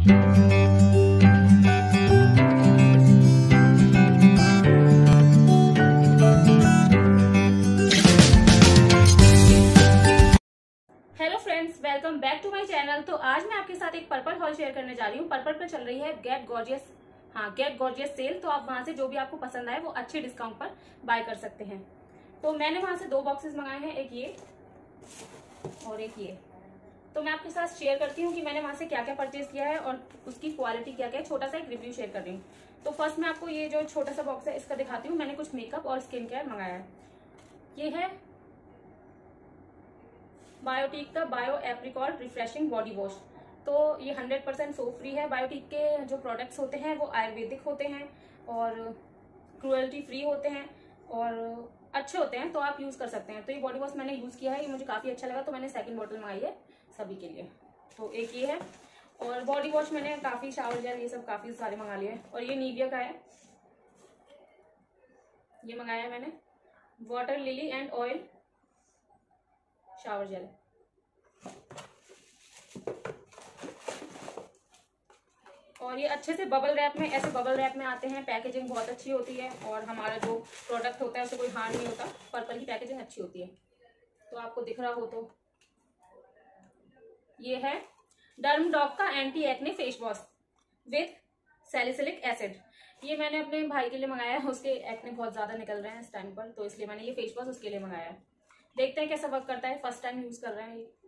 Hello friends, welcome back to my channel. तो आज मैं आपके साथ एक पर्पल हॉल शेयर करने जा रही हूँ। पर्पल पे चल रही है गेट गॉर्जियस सेल। तो आप वहां से जो भी आपको पसंद आए वो अच्छे डिस्काउंट पर बाय कर सकते हैं। तो मैंने वहां से 2 बॉक्सेस मंगाए हैं, एक ये और एक ये। तो मैं आपके साथ शेयर करती हूँ कि मैंने वहां से क्या क्या परचेज किया है और उसकी क्वालिटी क्या क्या है। छोटा सा एक रिव्यू शेयर कर रही हूँ। तो फर्स्ट मैं आपको ये जो छोटा सा बॉक्स है इसका दिखाती हूँ। मैंने कुछ मेकअप और स्किन केयर मंगाया है। ये है बायोटिक का bio apricot refreshing body wash. तो ये 100% सोप फ्री है। बायोटिक के जो प्रोडक्ट्स होते हैं वो आयुर्वेदिक होते हैं और क्रुएल्टी फ्री होते हैं और अच्छे होते हैं, तो आप यूज़ कर सकते हैं। तो ये बॉडी वॉश मैंने यूज़ किया है, ये मुझे काफ़ी अच्छा लगा, तो मैंने सेकंड बॉटल मंगाई है सभी के लिए। तो एक ये है और बॉडी वॉश मैंने काफ़ी, शावर जेल ये सब काफ़ी सारे मंगा लिए हैं। और ये निविया का है, ये मंगाया है मैंने water lily and oil shower gel. और ये अच्छे से बबल रैप में, ऐसे बबल रैप में आते हैं। पैकेजिंग बहुत अच्छी होती है और हमारा जो प्रोडक्ट होता है उससे कोई हार्म नहीं होता। पर्पल की पैकेजिंग अच्छी होती है, तो आपको दिख रहा हो तो ये है डर्म डॉग का anti acne face wash with salicylic acid. ये मैंने अपने भाई के लिए मंगाया है, उसके एक्ने बहुत ज्यादा निकल रहे हैं इस टाइम पर, तो इसलिए मैंने ये फेस वॉश उसके लिए मंगाया है। देखते हैं कैसा वर्क करता है, फर्स्ट टाइम यूज कर रहे हैं ये।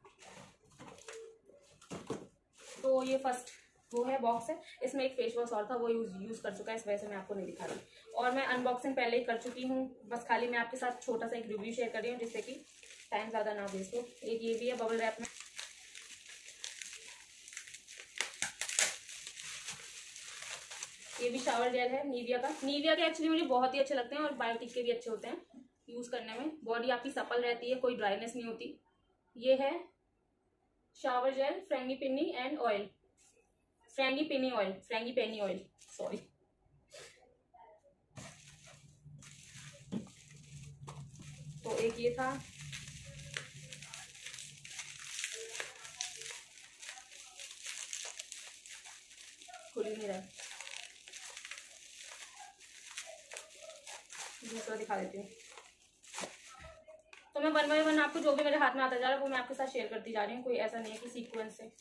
तो ये फर्स्ट वो है बॉक्स है, इसमें एक फेस वॉश और था, वो यूज कर चुका है, इस वजह से मैं आपको नहीं दिखा रही। और मैं अनबॉक्सिंग पहले ही कर चुकी हूँ, बस खाली मैं आपके साथ छोटा सा एक रिव्यू शेयर कर रही हूँ जिससे कि टाइम ज्यादा ना वेस्ट हो। एक ये भी है बबल रैप में। ये भी शावर जेल है निविया का। निविया के एक्चुअली मुझे बहुत ही अच्छे लगते हैं और बायोटिक के भी अच्छे होते हैं यूज करने में। बॉडी आपकी सपल रहती है, कोई ड्राइनेस नहीं होती। ये है shower gel frangipani and oil, frangipani oil sorry. तो एक ये था, खुल ही नहीं रहा, दूसरा दिखा देती हूँ। तो मैं 1 बाय 1 आपको जो भी मेरे हाथ में आता जा रहा है वो मैं आपके साथ शेयर करती जा रही हूँ, कोई ऐसा नहीं है कि सीक्वेंस से।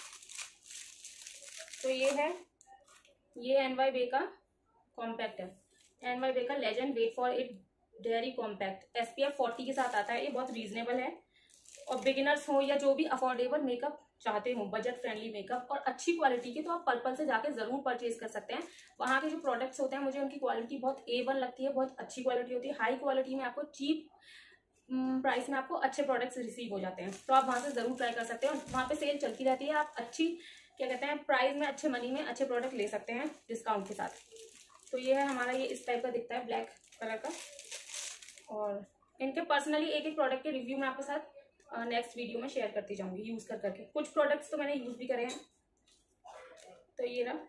तो ये है, ये NYBay का कॉम्पैक्ट है, NYBay का legend wait for it dairy compact SPF 40 के साथ आता है। ये बहुत रीजनेबल है और बिगिनर्स हो या जो भी अफोर्डेबल मेकअप चाहते हो, बजट फ्रेंडली मेकअप और अच्छी क्वालिटी की, तो आप पर्पल से जाके जरूर परचेज कर सकते हैं। वहाँ के जो प्रोडक्ट्स होते हैं मुझे उनकी क्वालिटी बहुत A1 लगती है, बहुत अच्छी क्वालिटी होती है। हाई क्वालिटी में आपको चीप प्राइस में आपको अच्छे प्रोडक्ट्स रिसीव हो जाते हैं, तो आप वहाँ से जरूर ट्राई कर सकते हैं। वहाँ पे सेल चलती रहती है, आप अच्छी क्या कहते हैं प्राइस में, अच्छे मनी में अच्छे प्रोडक्ट ले सकते हैं डिस्काउंट के साथ। तो ये है हमारा, ये इस टाइप का दिखता है ब्लैक कलर का। और इनके पर्सनली एक एक प्रोडक्ट के रिव्यू मैं आपके साथ नेक्स्ट वीडियो में शेयर करती जाऊंगी यूज कर करके। कुछ प्रोडक्ट्स तो मैंने यूज भी करे हैं। तो ये रहा,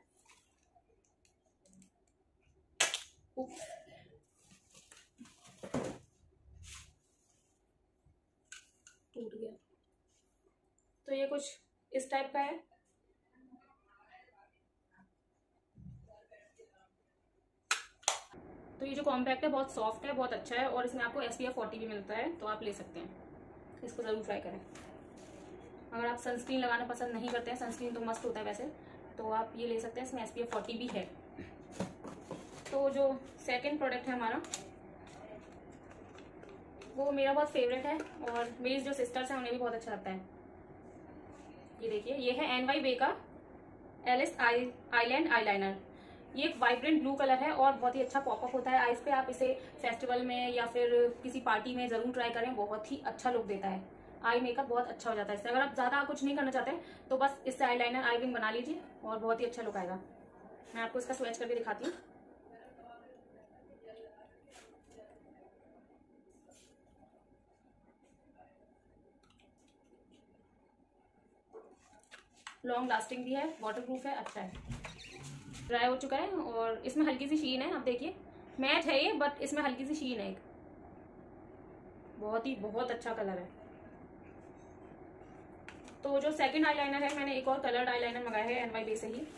टूट गया। तो ये कुछ इस टाइप का है। तो ये जो कॉम्पैक्ट है बहुत सॉफ्ट है, बहुत अच्छा है और इसमें आपको SPF 40 भी मिलता है, तो आप ले सकते हैं, इसको जरूर ट्राई करें। अगर आप सनस्क्रीन लगाना पसंद नहीं करते हैं, सनस्क्रीन तो मस्त होता है वैसे, तो आप ये ले सकते हैं, इसमें SPF 40 भी है। तो जो सेकंड प्रोडक्ट है हमारा, वो मेरा बहुत फेवरेट है और मेरी जो सिस्टर्स हैं उन्हें भी बहुत अच्छा लगता है। ये देखिए, ये है NYBay का एलिस आईलैंड आईलाइनर। ये एक वाइब्रेंट ब्लू कलर है और बहुत ही अच्छा पॉपअप होता है आईज पे। आप इसे फेस्टिवल में या फिर किसी पार्टी में जरूर ट्राई करें, बहुत ही अच्छा लुक देता है। आई मेकअप बहुत अच्छा हो जाता है इससे। अगर आप ज्यादा कुछ नहीं करना चाहते तो बस इससे आईलाइनर आई विंग बना लीजिए और बहुत ही अच्छा लुक आएगा। मैं आपको इसका स्विच करके दिखाती हूँ। लॉन्ग लास्टिंग भी है, वाटर प्रूफ है, अच्छा है। ड्राई हो चुका है और इसमें हल्की सी शीन है, आप देखिए मैट है ये बट इसमें हल्की सी शीन है एक। बहुत अच्छा कलर है। तो जो सेकंड आईलाइनर है, मैंने एक और कलर्ड आईलाइनर मंगाया है NYBay से ही।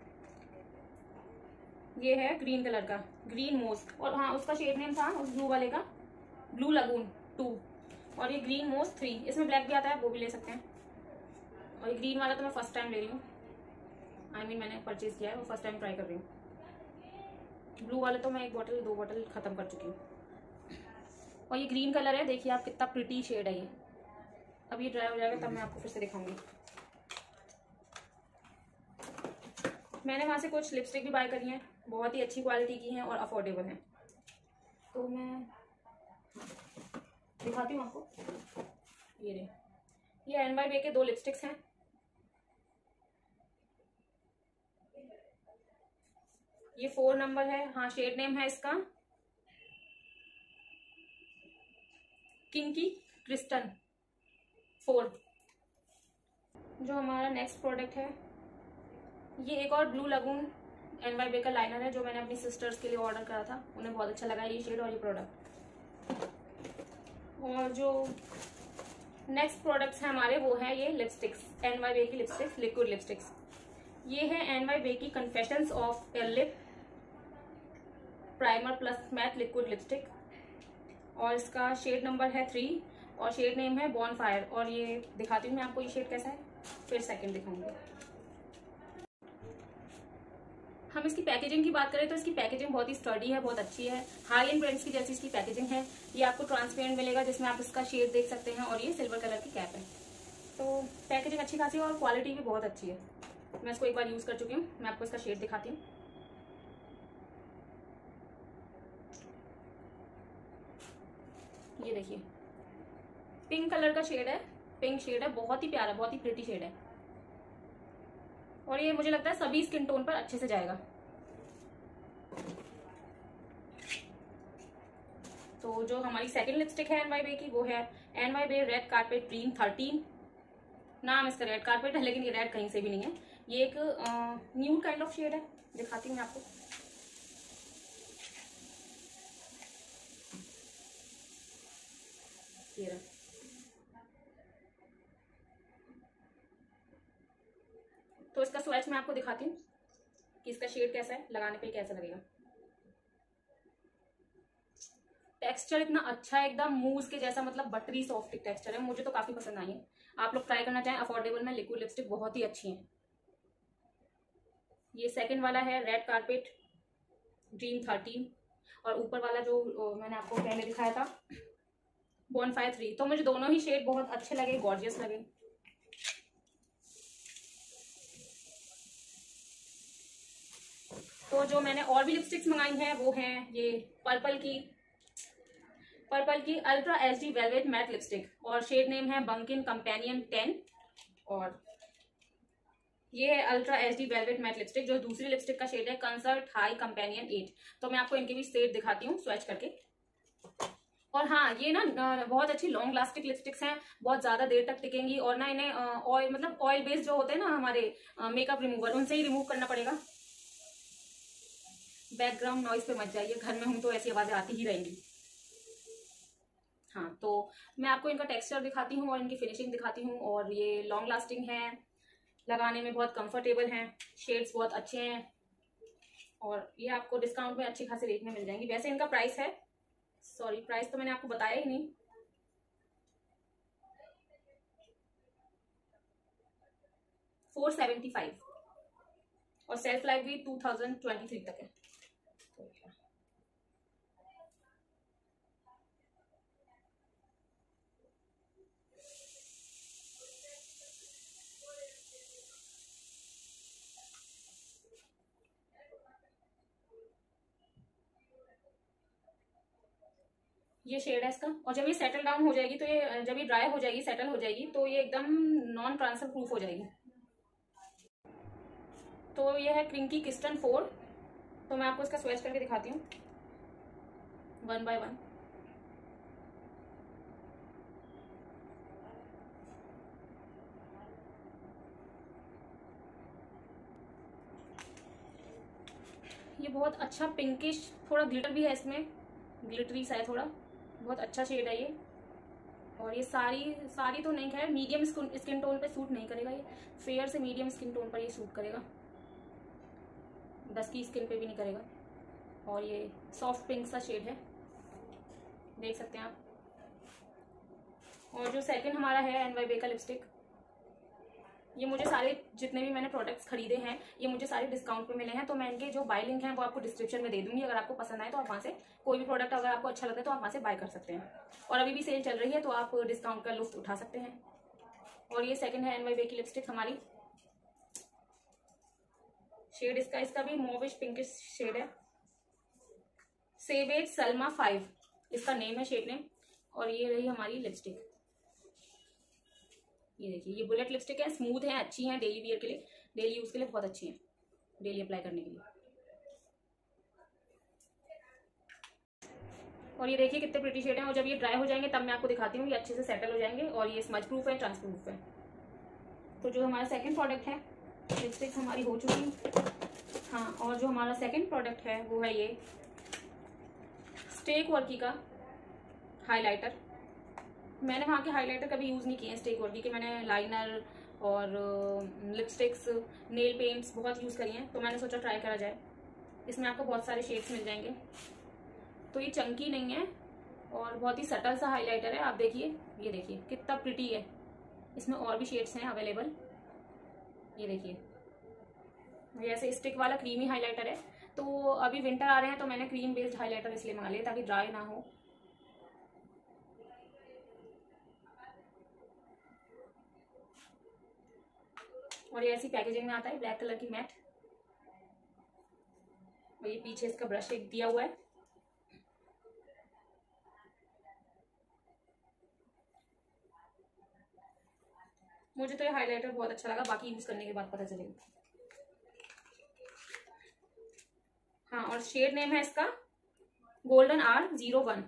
ये है ग्रीन कलर का, ग्रीन मोस, और हाँ उसका शेड नेम था उस ब्लू वाले का ब्लू लगून 2, और ये ग्रीन मोस 3। इसमें ब्लैक भी आता है, वो भी ले सकते हैं। और ये ग्रीन वाला तो मैं फर्स्ट टाइम ले रही हूँ, मैंने परचेज किया है, वो फर्स्ट टाइम ट्राई कर रही हूँ। ब्लू वाले तो मैं 1 बॉटल 2 बॉटल खत्म कर चुकी हूँ। और ये ग्रीन कलर है, देखिए आप कितना प्रिटी शेड है ये। अब ये ड्राई हो जाएगा तब मैं आपको फिर से दिखाऊंगी। मैंने वहाँ से कुछ लिपस्टिक भी बाय करी हैं, बहुत ही अच्छी क्वालिटी की हैं और अफोर्डेबल हैं, तो मैं दिखाती हूँ आपको। ये रहे, ये NYBay के 2 लिपस्टिक्स हैं। ये 4 नंबर है, हाँ शेड नेम है इसका किंकी क्रिस्टन 4। जो हमारा नेक्स्ट प्रोडक्ट है, ये एक और ब्लू लगून NYBay का लाइनर है, जो मैंने अपनी सिस्टर्स के लिए ऑर्डर करा था, उन्हें बहुत अच्छा लगा ये शेड और ये प्रोडक्ट। और जो नेक्स्ट प्रोडक्ट्स हैं हमारे, वो है ये लिपस्टिक्स, NYBay की लिपस्टिक्स, लिक्विड लिपस्टिक्स। ये है NYBay की confessions of a lip primer plus matte liquid lipstick, और इसका शेड नंबर है 3 और शेड नेम है बॉनफायर। और ये दिखाती हूँ मैं आपको ये शेड कैसा है, फिर सेकंड दिखाऊंगी। हम इसकी पैकेजिंग की बात करें तो इसकी पैकेजिंग बहुत ही स्टर्डी है, बहुत अच्छी है, हाई एंड ब्रांड्स की जैसी इसकी पैकेजिंग है। ये आपको ट्रांसपेरेंट मिलेगा जिसमें आप इसका शेड देख सकते हैं, और ये सिल्वर कलर की कैप है, तो पैकेजिंग अच्छी खासी है और क्वालिटी भी बहुत अच्छी है। मैं इसको एक बार यूज कर चुकी हूँ, मैं आपको इसका शेड दिखाती हूँ। ये देखिए पिंक कलर का शेड है, पिंक शेड है, बहुत ही प्यारा, बहुत ही प्रिटी शेड है, और ये मुझे लगता है सभी स्किन टोन पर अच्छे से जाएगा। तो जो हमारी सेकंड लिपस्टिक है NYBay की, वो है NYBay रेड कारपेट ड्रीम 13। नाम इसका रेड कारपेट है, लेकिन ये रेड कहीं से भी नहीं है, ये एक न्यूड काइंड ऑफ शेड है। दिखाती हूँ मैं आपको। ये रहा, तो इसका स्वैच मैं आपको दिखाती हूँ कि इसका शेड कैसा है, लगाने पे कैसा लगेगा। टेक्सचर इतना अच्छा है, एकदम मूस के जैसा, मतलब बटरी सॉफ्ट टेक्सचर है, मुझे तो काफी पसंद आई है। आप लोग ट्राई करना चाहें, अफोर्डेबल में लिक्विड लिपस्टिक बहुत ही अच्छी है। ये सेकंड वाला है रेड कारपेट ड्रीम 13, और ऊपर वाला जो मैंने आपको पहले दिखाया था बॉनफायर 3। तो मुझे दोनों ही शेड बहुत अच्छे लगे, गॉर्जियस लगे। तो जो मैंने और भी लिपस्टिक्स मंगाई हैं वो हैं ये पर्पल की ultra HD velvet matte lipstick, और शेड नेम है बंकिन कंपेनियन 10, और ये है ultra HD velvet matte lipstick. जो दूसरी लिपस्टिक का शेड है कंसर्ट हाई कंपेनियन 8। तो मैं आपको इनके भी शेड दिखाती हूँ स्विच करके। और हाँ, ये ना बहुत अच्छी लॉन्ग लास्टिक लिपस्टिक्स हैं, बहुत ज्यादा देर तक टिकेंगी, और ना इन्हें ऑयल, मतलब ऑयल बेस्ड जो होते हैं ना हमारे मेकअप रिमूवर, उनसे ही रिमूव करना पड़ेगा। बैकग्राउंड नॉइज पे मत जाइए, घर में हूं तो ऐसी आवाजें आती ही रहेंगी। हाँ, तो मैं आपको इनका टेक्सचर दिखाती हूँ और इनकी फिनिशिंग दिखाती हूँ। और ये लॉन्ग लास्टिंग है, लगाने में बहुत कंफर्टेबल हैं, शेड्स बहुत अच्छे हैं, और ये आपको डिस्काउंट में अच्छी खासी रेट में मिल जाएंगी। वैसे इनका प्राइस है, सॉरी प्राइस तो मैंने आपको बताया ही नहीं, $475, और सेल्फ लाइफ भी 2023 तक है। ये शेड है इसका, और जब ये सेटल डाउन हो जाएगी, तो ये जब ये ड्राई हो जाएगी, सेटल हो जाएगी, तो ये एकदम नॉन ट्रांसफर प्रूफ हो जाएगी। तो ये है क्रिंकी क्रिस्टन 4। तो मैं आपको इसका स्विच करके दिखाती हूँ 1 by 1। ये बहुत अच्छा पिंकिश, थोड़ा ग्लिटर भी है इसमें, ग्लिटरी सा है थोड़ा, बहुत अच्छा शेड है ये। और ये सारी सारी तो नहीं, खैर मीडियम स्किन टोन पे सूट नहीं करेगा, ये फेयर से मीडियम स्किन टोन पर ये सूट करेगा, डस्की स्किन पे भी नहीं करेगा। और ये सॉफ्ट पिंक सा शेड है, देख सकते हैं आप। और जो सेकंड हमारा है NYBay का लिपस्टिक, ये मुझे सारे जितने भी मैंने प्रोडक्ट्स खरीदे हैं ये मुझे सारे डिस्काउंट पे मिले हैं, तो मैं इनके जो बाय लिंक हैं वो आपको डिस्क्रिप्शन में दे दूंगी। अगर आपको पसंद आए तो आप वहाँ से कोई भी प्रोडक्ट अगर आपको अच्छा लगता है तो आप वहाँ से बाय कर सकते हैं। और अभी भी सेल चल रही है तो आप डिस्काउंट का लुफ्त उठा सकते हैं। और ये सेकंड है NYBay की लिपस्टिक हमारी, शेड इसका भी मोविश पिंकिश शेड है, सेवेज सलमा 5 इसका नेम है, शेड नेम। और ये रही हमारी लिपस्टिक, ये देखिए ये बुलेट लिपस्टिक है, स्मूथ है, अच्छी है, डेली वियर के लिए, डेली यूज के लिए बहुत अच्छी है, डेली अप्लाई करने के लिए। और ये देखिए कितने प्रिटी शेड हैं, और जब ये ड्राई हो जाएंगे तब मैं आपको दिखाती हूँ, ये अच्छे से सेटल हो जाएंगे। और ये स्मज प्रूफ है, ट्रांसप्रूफ है। तो जो हमारा सेकंड प्रोडक्ट है, लिपस्टिक हमारी हो चुकी। हाँ, और जो हमारा सेकंड प्रोडक्ट है वो है ये स्टेक वर्की का हाइलाइटर। मैंने वहाँ के हाइलाइटर कभी यूज़ नहीं किए हैं स्टेक वर्की के, मैंने लाइनर और लिपस्टिक्स, नेल पेंट्स बहुत यूज़ करी हैं, तो मैंने सोचा ट्राई करा जाए। इसमें आपको बहुत सारे शेड्स मिल जाएंगे। तो ये चंकी नहीं है और बहुत ही सटल सा हाइलाइटर है। आप देखिए, ये देखिए कितना प्रिटी है, इसमें और भी शेड्स हैं अवेलेबल। ये देखिए, ये ऐसे स्टिक वाला क्रीमी हाइलाइटर है। तो अभी विंटर आ रहे हैं तो मैंने क्रीम बेस्ड हाइलाइटर इसलिए मंगा लिया ताकि ड्राई ना हो। और ये ऐसी पैकेजिंग में आता है, ब्लैक कलर की मैट। और ये पीछे इसका ब्रश एक दिया हुआ है। मुझे तो ये हाइलाइटर बहुत अच्छा लगा, बाकी यूज करने के बाद पता चलेगा। हाँ, और शेड नेम है इसका गोल्डन R01।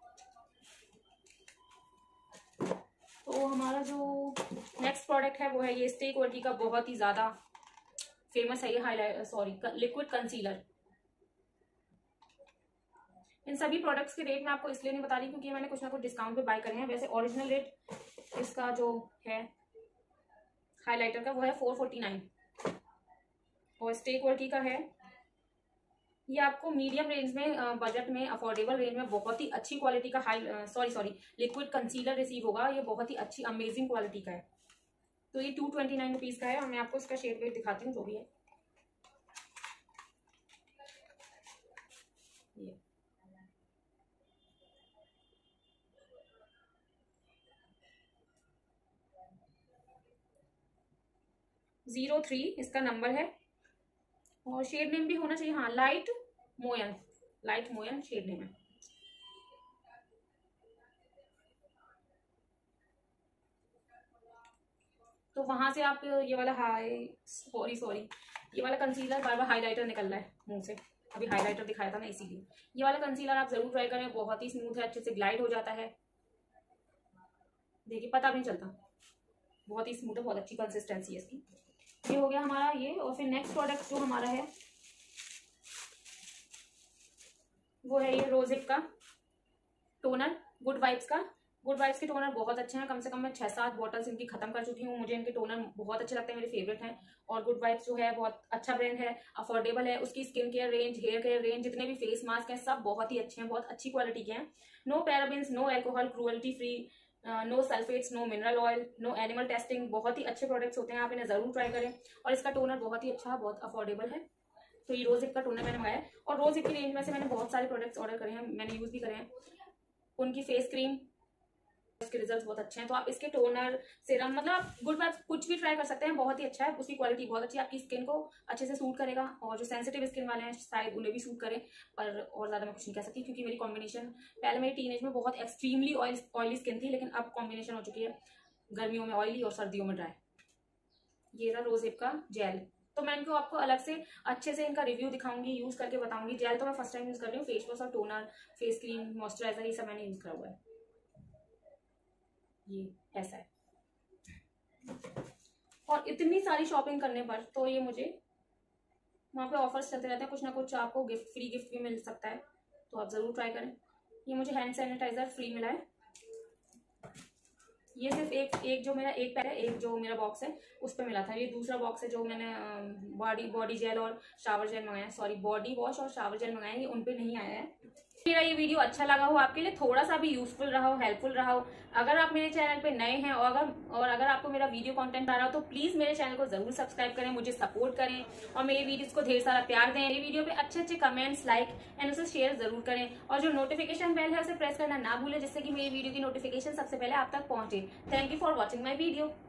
तो हमारा जो नेक्स्ट प्रोडक्ट है वो है ये स्टेक वर्की का बहुत ही ज्यादा फेमस है ये लिक्विड कंसीलर। इन सभी प्रोडक्ट्स के रेट मैं आपको इसलिए नहीं बता रही क्योंकि मैंने कुछ ना कुछ डिस्काउंट पे बाय करे हैं। वैसे ओरिजिनल रेट इसका जो है हाइलाइटर का वो है 449 और स्टेक वर्की का है, ये आपको मीडियम रेंज में, बजट में, अफोर्डेबल रेंज में बहुत ही अच्छी क्वालिटी का लिक्विड कंसीलर रिसीव होगा। ये बहुत ही अच्छी अमेजिंग क्वालिटी का है। तो ये 229 रुपीज़ का है और मैं आपको इसका शेड वेट दिखाती हूँ जो भी है। ये 03 इसका नंबर है और शेड नेम भी होना चाहिए, हाँ, लाइट मोयन शेड नेम है। तो वहां से आप ये वाला ये वाला कंसीलर, बार बार हाइलाइटर निकल रहा है मुंह से, अभी हाइलाइटर दिखाया था ना इसीलिए। ये वाला कंसीलर आप जरूर ट्राई करें, बहुत ही स्मूथ है, अच्छे से ग्लाइड हो जाता है, देखिए पता भी नहीं चलता, बहुत ही स्मूथ है, बहुत अच्छी कंसिस्टेंसी है इसकी। ये हो गया हमारा ये। और फिर नेक्स्ट प्रोडक्ट जो हमारा है वो है ये रोजिप का टोनर, गुड वाइब्स का। गुड वाइब्स के टोनर बहुत अच्छे हैं, कम से कम मैं 6-7 बॉटल्स इनकी खत्म कर चुकी हूँ। मुझे इनके टोनर बहुत अच्छे लगते हैं, मेरे फेवरेट हैं। और गुड वाइब्स जो है बहुत अच्छा ब्रांड है, अफोर्डेबल है। उसकी skin care range, hair care range, जितने भी फेस मास्क हैं सब बहुत ही अच्छे हैं, बहुत अच्छी क्वालिटी के हैं। No parabens, no alcohol, cruelty free, no sulphates, no mineral oil, no animal testing, बहुत ही अच्छे प्रोडक्ट्स होते हैं, आप इन्हें जरूर ट्राई करें। और इसका टोनर बहुत ही अच्छा, बहुत अफोर्डेबल है। तो ये रोजिप का टोनर मैंने मंगाया और रोजिप की रेंज में से मैंने बहुत सारे प्रोडक्ट्स ऑर्डर करे हैं, मैंने यूज भी करे हैं। उनकी फेस क्रीम, इसके रिजल्ट्स बहुत अच्छे हैं। तो आप इसके टोनर, सीरम, मतलब आप गुड वाइब्स कुछ भी ट्राई कर सकते हैं, बहुत ही अच्छा है। उसकी क्वालिटी बहुत अच्छी है, आपकी स्किन को अच्छे से सूट करेगा। और जो सेंसिटिव स्किन वाले हैं शायद उन्हें भी सूट करे, पर और ज्यादा मैं कुछ नहीं कह सकती क्योंकि मेरी कॉम्बिनेशन पहले मेरी टीनेज में बहुत एक्सट्रीमली ऑयली स्किन थी, लेकिन अब कॉम्बिनेशन हो चुकी है गर्मियों में ऑयली और सर्दियों में ड्राई। ये रहा रोजिप का जेल। तो मैं इनको आपको अलग से अच्छे से इनका रिव्यू दिखाऊंगी, यूज करके बताऊंगी। जेल तो मैं फर्स्ट टाइम यूज कर रही हूँ, फेस वॉश और टोनर, फेस क्रीम, मॉइस्चराइजर, ये सब मैंने यूज करा हुआ है। ये ऐसा है। और इतनी सारी शॉपिंग करने पर तो ये मुझे वहाँ पे ऑफर्स चलते रहते हैं, कुछ ना कुछ आपको गिफ्ट, फ्री गिफ्ट भी मिल सकता है, तो आप ज़रूर ट्राई करें। ये मुझे हैंड सैनिटाइजर फ्री मिला है, ये सिर्फ एक जो मेरा एक पैक है, एक जो मेरा बॉक्स है उस पर मिला था। ये दूसरा बॉक्स है जो मैंने बॉडी जेल और शावर जेल मंगाया, सॉरी बॉडी वॉश और शावर जेल मंगाया, ये उन पे नहीं आया है। मेरा ये वीडियो अच्छा लगा हो, आपके लिए थोड़ा सा भी यूजफुल रहा हो, हेल्पफुल रहा हो, अगर आप मेरे चैनल पे नए हैं और अगर आपको मेरा वीडियो कंटेंट आ रहा हो तो प्लीज मेरे चैनल को जरूर सब्सक्राइब करें, मुझे सपोर्ट करें और मेरे वीडियोस को ढेर सारा प्यार दें। मेरे वीडियो पे अच्छे अच्छे कमेंट्स, लाइक एंड उसे शेयर जरूर करें और जो नोटिफिकेशन बेल है उसे प्रेस करना ना भूलें, जिससे कि मेरी वीडियो की नोटिफिकेशन सबसे पहले आप तक पहुंचे। Thank you for watching my video.